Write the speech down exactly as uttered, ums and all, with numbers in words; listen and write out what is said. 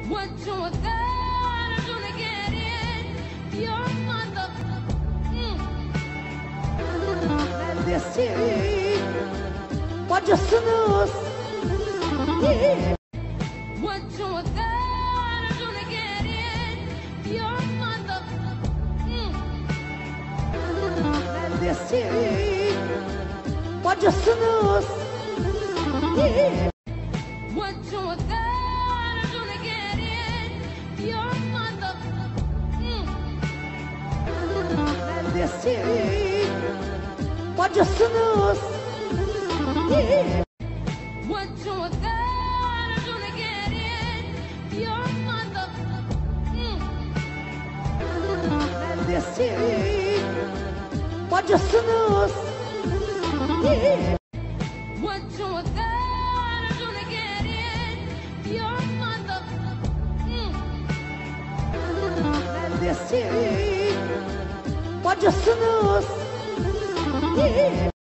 What you thought I'm gonna get in your mother? Mm. Neredesin? Bacısınız. What you thought I'm gonna get in your mother? Mm. Neredesin? Bacısınız. What you thought I'm gonna get in your mother? Mm. Neredesin? Bacısınız. What you thought I'm gonna get in your mother? Mm. Neredesin? Bacısınız. What you thought I'm gonna get in your mother? Mm. Neredesin? Bacısınız.